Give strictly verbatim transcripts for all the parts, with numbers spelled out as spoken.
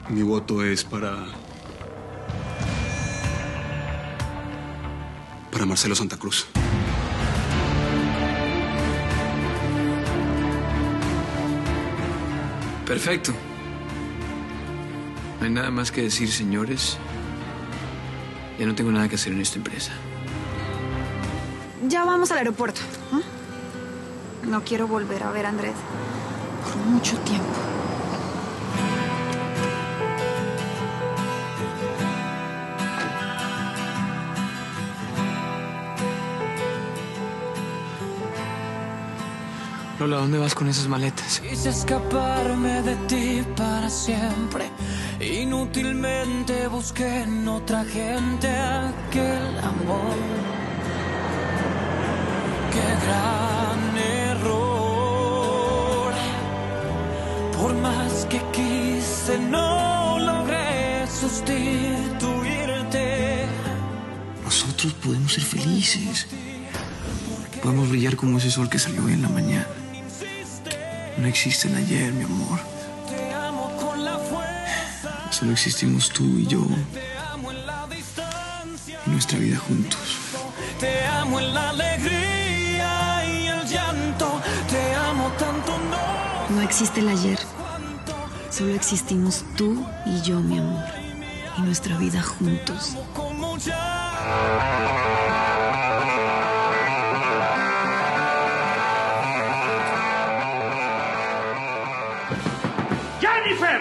Mi voto es para... para Marcelo Santa Cruz. Perfecto. No hay nada más que decir, señores. Ya no tengo nada que hacer en esta empresa. Ya vamos al aeropuerto. ¿eh? No quiero volver a ver a Andrés por mucho tiempo. Lola, ¿dónde vas con esas maletas? Quise escaparme de ti para siempre. Inútilmente busqué en otra gente aquel amor. Qué gran error. Por más que quise, no logré sustituirte. Nosotros podemos ser felices. Podemos brillar como ese sol que salió hoy en la mañana. No existe el ayer, mi amor. Solo existimos tú y yo. Y nuestra vida juntos. Te amo en la alegría y el llanto. Te amo tanto, no. No existe el ayer. Solo existimos tú y yo, mi amor. Y nuestra vida juntos. ¡Jennifer!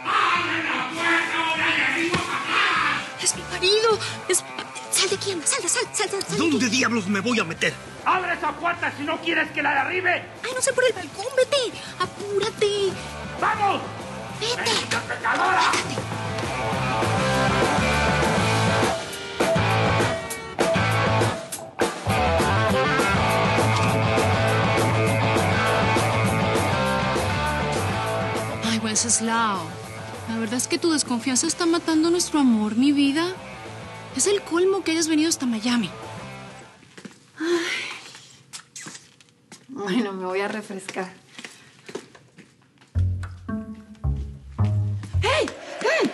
Es mi marido. Es... Sal de aquí, Emma. Sal, sal, sal, sal. sal ¿Dónde diablos me voy a meter? ¡Abre esa puerta si no quieres que la derribe! Ay, no sé por el balcón. Vete. Apúrate. ¡Vamos! Vete. ¡Venga, pecadora! Ay, Wenceslao, la verdad es que tu desconfianza está matando nuestro amor, mi vida. Es el colmo que hayas venido hasta Miami. Ay. Bueno, me voy a refrescar. ¡Hey! ¡Hey!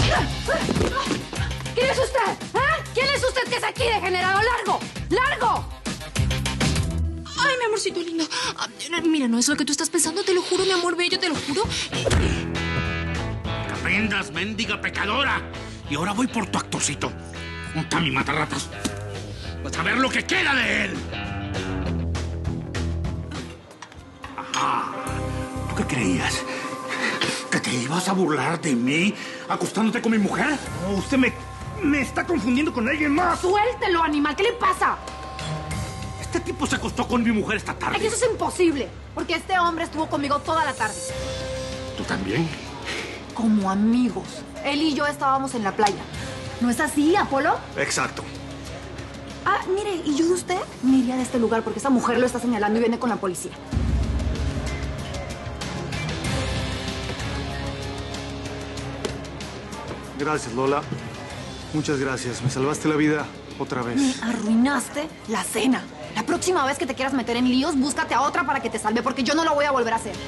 ¿Quién es usted? ¿Eh? ¿Quién es usted que es aquí, degenerado? ¡Largo! ¡Largo! Ay, mi amorcito lindo. Ah, mira, no es lo que tú estás pensando, te lo juro, mi amor bello, te lo juro. ¡Que aprendas, mendiga pecadora! Y ahora voy por tu actorcito. Un Tami Matarratas. Vas a ver lo que queda de él. Ajá. ¿Tú qué creías? ¿Que te ibas a burlar de mí acostándote con mi mujer? No, usted me, me está confundiendo con alguien más. ¡Suéltelo, animal! ¿Qué le pasa? Este tipo se acostó con mi mujer esta tarde. Ay, eso es imposible, porque este hombre estuvo conmigo toda la tarde. ¿Tú también? Como amigos. Él y yo estábamos en la playa. ¿No es así, Apolo? Exacto. Ah, mire, ¿y yo de usted? Me iría de este lugar porque esa mujer lo está señalando y viene con la policía. Gracias, Lola. Muchas gracias. Me salvaste la vida otra vez. Me arruinaste la cena. La próxima vez que te quieras meter en líos, búscate a otra para que te salve, porque yo no lo voy a volver a hacer.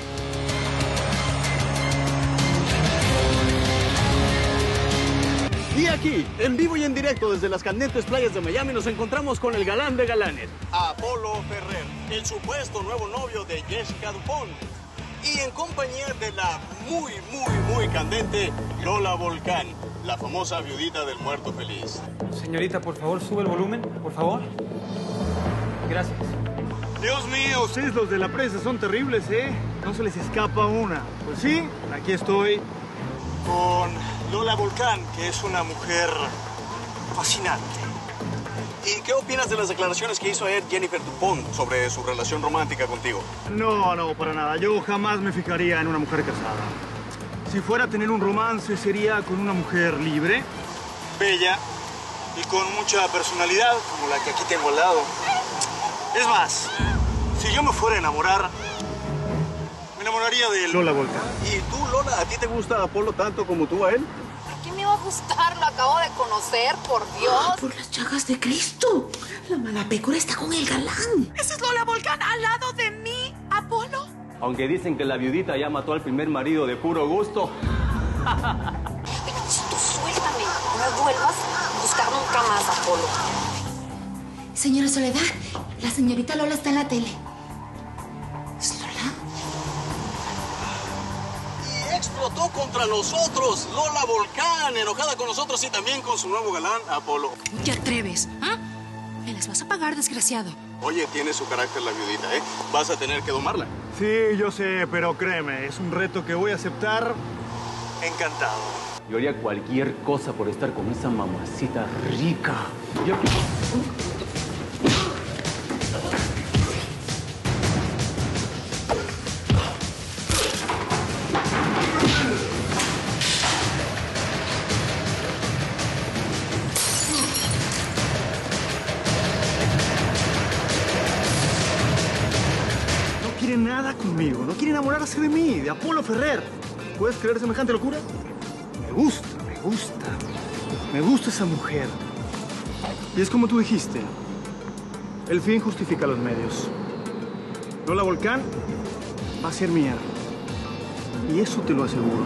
Y aquí, en vivo y en directo desde las candentes playas de Miami, nos encontramos con el galán de galanes, Apolo Ferrer, el supuesto nuevo novio de Jessica Dupont. Y en compañía de la muy, muy, muy candente Lola Volcán, la famosa viudita del muerto feliz. Señorita, por favor, sube el volumen, por favor. Gracias. Dios mío, ustedes los de la prensa son terribles, ¿eh? No se les escapa una. Pues sí, aquí estoy. Con Lola Volcán, que es una mujer fascinante. ¿Y qué opinas de las declaraciones que hizo ayer Jennifer Dupont sobre su relación romántica contigo? No, no, para nada. Yo jamás me fijaría en una mujer casada. Si fuera a tener un romance, sería con una mujer libre. Bella y con mucha personalidad, como la que aquí tengo al lado. Es más, si yo me fuera a enamorar, me enamoraría de Lola Volcán. ¿Y tú, Lola, a ti te gusta Apolo tanto como tú a él? ¿Por qué me va a gustar? Lo acabo de conocer, por Dios. Por las llagas de Cristo. La mala pécora está con el galán. ¿Esa es Lola Volcán al lado de mí, Apolo? Aunque dicen que la viudita ya mató al primer marido de puro gusto. Apolo. Señora Soledad, la señorita Lola está en la tele. ¿Es Lola? Y explotó contra nosotros, Lola Volcán, enojada con nosotros y también con su nuevo galán, Apolo. ¿Cómo te atreves? ¿Ah? Me las vas a pagar, desgraciado. Oye, tiene su carácter la viudita, ¿eh? Vas a tener que domarla. Sí, yo sé, pero créeme, es un reto que voy a aceptar encantado. Yo haría cualquier cosa por estar con esa mamacita rica. Yo... No quiere nada conmigo, no quiere enamorarse de mí, de Apolo Ferrer. ¿Puedes creer semejante locura? Me gusta, me gusta. Me gusta esa mujer. Y es como tú dijiste. El fin justifica los medios. Lola Volcán va a ser mía. Y eso te lo aseguro.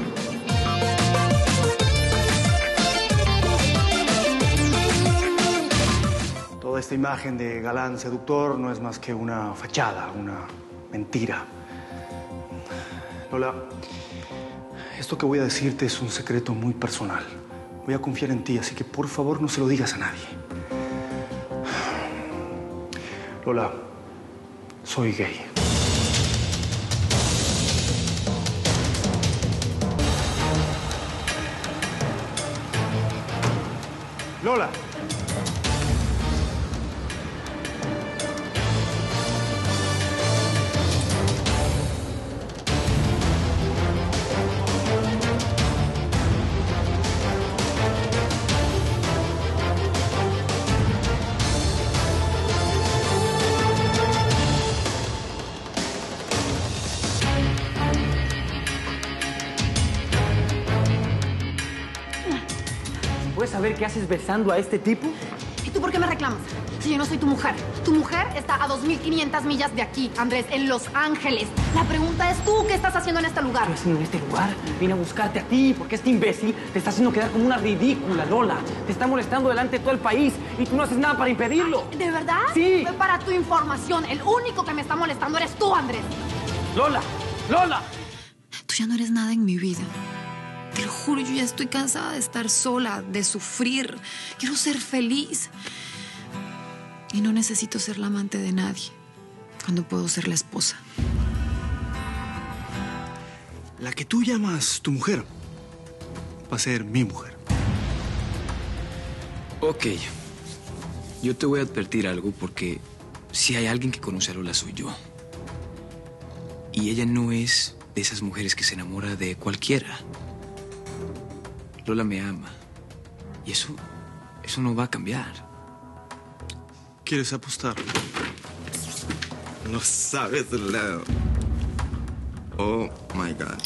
Toda esta imagen de galán seductor no es más que una fachada, una mentira. Lola, esto que voy a decirte es un secreto muy personal. Voy a confiar en ti, así que por favor no se lo digas a nadie. Lola, soy gay. Lola. ¿Puedes saber qué haces besando a este tipo? ¿Y tú por qué me reclamas? Si yo no soy tu mujer. Tu mujer está a dos mil quinientas millas de aquí, Andrés, en Los Ángeles. La pregunta es tú, ¿qué estás haciendo en este lugar? ¿Qué estoy haciendo en este lugar? Vine a buscarte a ti, porque este imbécil te está haciendo quedar como una ridícula, Lola. Te está molestando delante de todo el país y tú no haces nada para impedirlo. ¿De verdad? Sí. Para tu información, el único que me está molestando eres tú, Andrés. Lola, Lola. Tú ya no eres nada en mi vida. Te lo juro, yo ya estoy cansada de estar sola, de sufrir. Quiero ser feliz. Y no necesito ser la amante de nadie, cuando puedo ser la esposa. La que tú llamas tu mujer va a ser mi mujer. Ok. Yo te voy a advertir algo porque si hay alguien que conoce a Lola soy yo. Y ella no es de esas mujeres que se enamora de cualquiera. Lola me ama. Y eso, eso no va a cambiar. ¿Quieres apostar? No sabes, Leo. Oh, my God.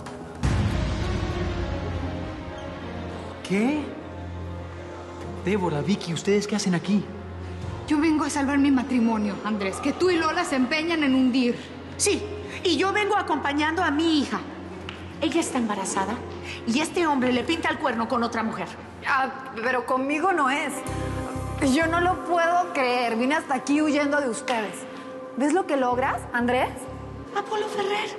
¿Qué? Débora, Vicky, ¿ustedes qué hacen aquí? Yo vengo a salvar mi matrimonio, Andrés, que tú y Lola se empeñan en hundir. Sí, y yo vengo acompañando a mi hija. Ella está embarazada y este hombre le pinta el cuerno con otra mujer. Ah, pero conmigo no es. Yo no lo puedo creer. Vine hasta aquí huyendo de ustedes. ¿Ves lo que logras, Andrés? Apolo Ferrer.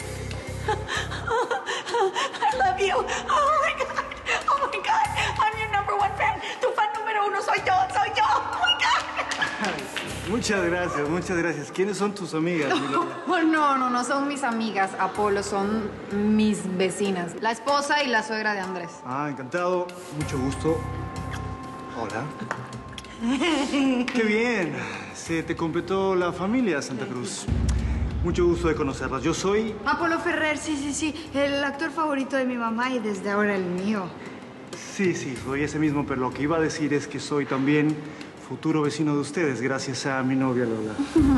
I love you. Oh, my God. Oh, my God. I'm your number one fan. Tu fan número uno soy yo. Soy yo. Oh, my God. Muchas gracias, muchas gracias. ¿Quiénes son tus amigas, mi Lola? Oh, no, no, no son mis amigas, Apolo. Son mis vecinas. La esposa y la suegra de Andrés. Ah, encantado. Mucho gusto. Hola. ¡Qué bien! Se te completó la familia, Santa Cruz. Mucho gusto de conocerlas. Yo soy... Apolo Ferrer, sí, sí, sí. El actor favorito de mi mamá y desde ahora el mío. Sí, sí, soy ese mismo, pero lo que iba a decir es que soy también futuro vecino de ustedes, gracias a mi novia Lola.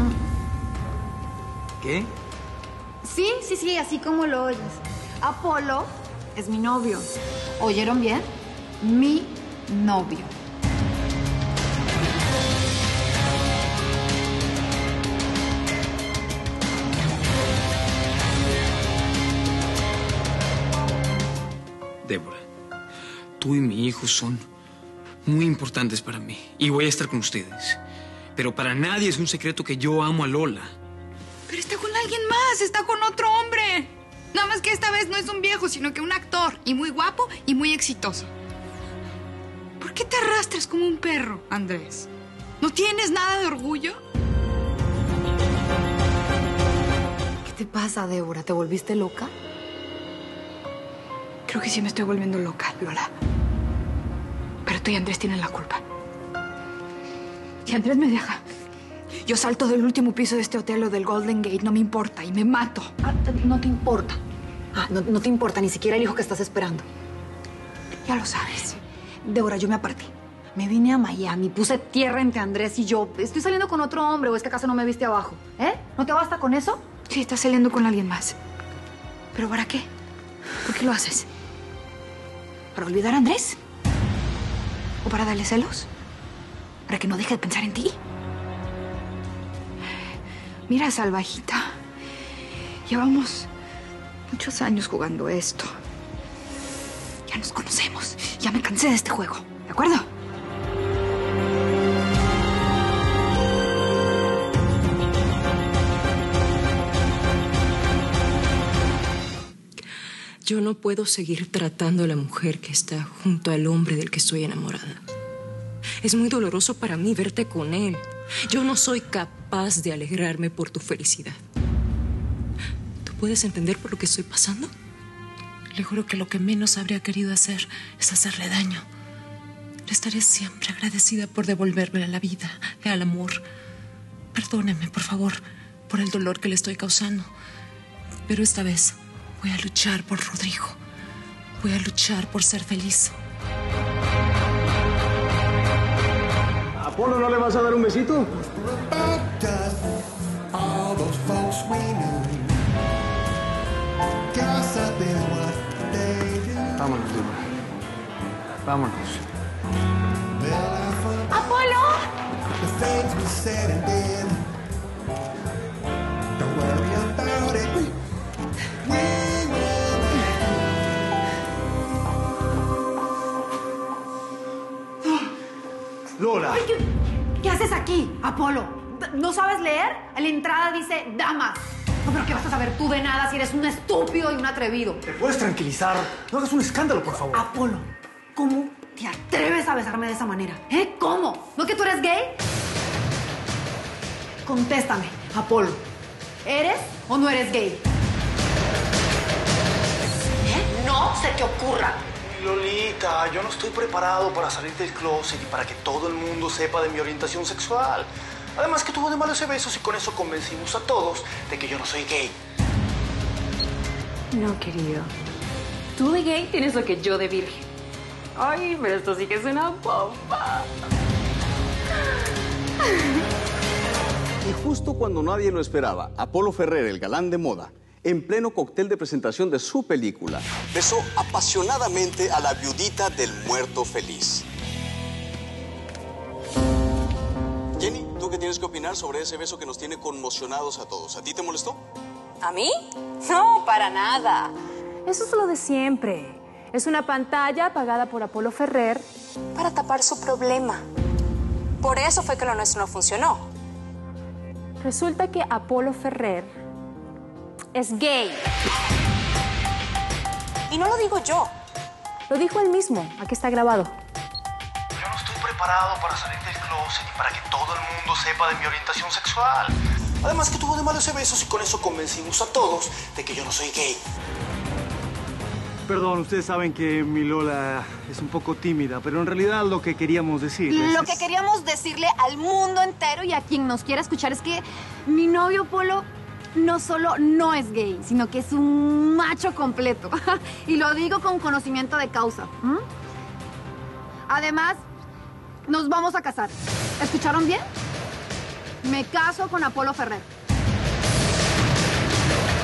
¿Qué? Sí, sí, sí, así como lo oyes. Apolo es mi novio. ¿Oyeron bien? Mi novio. Débora, tú y mi hijo son muy importantes para mí y voy a estar con ustedes. Pero para nadie es un secreto que yo amo a Lola. Pero está con alguien más, está con otro hombre. Nada más que esta vez no es un viejo, sino que un actor. Y muy guapo y muy exitoso. ¿Por qué te arrastras como un perro, Andrés? ¿No tienes nada de orgullo? ¿Qué te pasa, Débora? ¿Te volviste loca? Creo que sí me estoy volviendo loca, Lola. Pero tú y Andrés tienen la culpa. Si Andrés me deja, yo salto del último piso de este hotel o del Golden Gate, no me importa, y me mato. Ah, no te importa. Ah, no, no te importa ni siquiera el hijo que estás esperando. Ya lo sabes. Débora, yo me aparté. Me vine a Miami, puse tierra entre Andrés y yo. ¿Estoy saliendo con otro hombre o es que acaso no me viste abajo? ¿Eh? ¿No te basta con eso? Sí, estás saliendo con alguien más. ¿Pero para qué? ¿Por qué lo haces? ¿Para olvidar a Andrés? ¿O para darle celos? ¿Para que no deje de pensar en ti? Mira, salvajita. Llevamos muchos años jugando esto. Ya nos conocemos. Ya me cansé de este juego. ¿De acuerdo? Yo no puedo seguir tratando a la mujer que está junto al hombre del que estoy enamorada. Es muy doloroso para mí verte con él. Yo no soy capaz de alegrarme por tu felicidad. ¿Tú puedes entender por lo que estoy pasando? Le juro que lo que menos habría querido hacer es hacerle daño. Le estaré siempre agradecida por devolverme a la vida, al amor. Perdóneme, por favor, por el dolor que le estoy causando. Pero esta vez voy a luchar por Rodrigo. Voy a luchar por ser feliz. ¿Apolo, no le vas a dar un besito? Vámonos, Débora. Vámonos. ¡Apolo! Lola. Ay, ¿qué, ¿Qué haces aquí, Apolo? ¿No sabes leer? En la entrada dice damas. No, pero ¿qué vas a saber tú de nada si eres un estúpido y un atrevido? ¿Te puedes tranquilizar? No hagas un escándalo, por favor. Apolo, ¿cómo te atreves a besarme de esa manera? ¿Eh? ¿Cómo? ¿No que tú eres gay? Contéstame, Apolo. ¿Eres o no eres gay? ¿Eh? No se te ocurra. Lolita, yo no estoy preparado para salir del closet y para que todo el mundo sepa de mi orientación sexual. Además, que tuvo de malo ese beso y con eso convencimos a todos de que yo no soy gay. No, querido. Tú de gay tienes lo que yo de virgen. Ay, pero esto sí que es una bomba. Y justo cuando nadie lo esperaba, Apolo Ferrer, el galán de moda, en pleno cóctel de presentación de su película, besó apasionadamente a la viudita del muerto feliz. Jenny, ¿tú qué tienes que opinar sobre ese beso que nos tiene conmocionados a todos? ¿A ti te molestó? ¿A mí? No, para nada. Eso es lo de siempre. Es una pantalla pagada por Apolo Ferrer para tapar su problema. Por eso fue que lo nuestro no funcionó. Resulta que Apolo Ferrer es gay. Y no lo digo yo. Lo dijo él mismo. Aquí está grabado. Yo no estoy preparado para salir del closet y para que todo el mundo sepa de mi orientación sexual. Además, que tuvo de malo ese beso y con eso convencimos a todos de que yo no soy gay. Perdón, ustedes saben que mi Lola es un poco tímida, pero en realidad lo que queríamos decirles Lo es... que queríamos decirle al mundo entero y a quien nos quiera escuchar es que mi novio Polo no solo no es gay, sino que es un macho completo. Y lo digo con conocimiento de causa. ¿Mm? Además, nos vamos a casar. ¿Escucharon bien? Me caso con Apolo Ferrer.